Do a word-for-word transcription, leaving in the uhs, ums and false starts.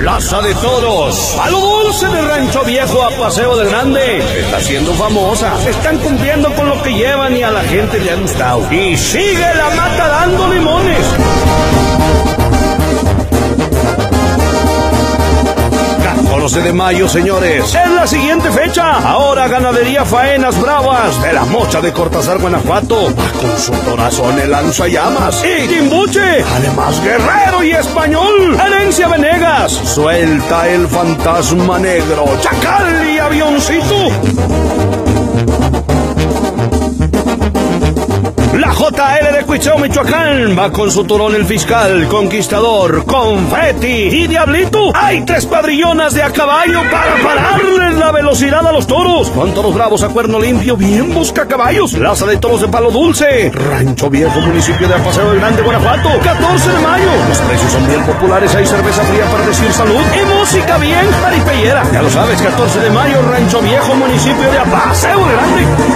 Plaza de Toros, Palo Dulce de Rancho Viejo a Paseo del Grande. Está siendo famosa. Están cumpliendo con lo que llevan y a la gente le ha gustado. Y sigue la mata dando limones. catorce de mayo, señores, es la siguiente fecha. Ahora Ganadería Faenas Bravas de la Mocha de Cortázar, Guanajuato, va con su torazón el lanzallamas y Timbuche, además guerrero y español. Herencia Venegas suelta el fantasma negro, Chacal y Avioncito. La J L de Cuicheo, Michoacán, va con su turón el Fiscal, Conquistador, Confeti y Diablito. Hay tres padrillonas de a caballo para pararles la velocidad a los toros. Con toros bravos a cuerno limpio, bien busca caballos. Plaza de Toros de Palo Dulce, Rancho Viejo, municipio de Paseo del Grande, Guanajuato. catorce de mayo. Los precios son bien populares. Hay cerveza fría para decir salud y música bien jaripellera. Ya lo sabes, catorce de mayo, Rancho Viejo, municipio de Paseo del Grande.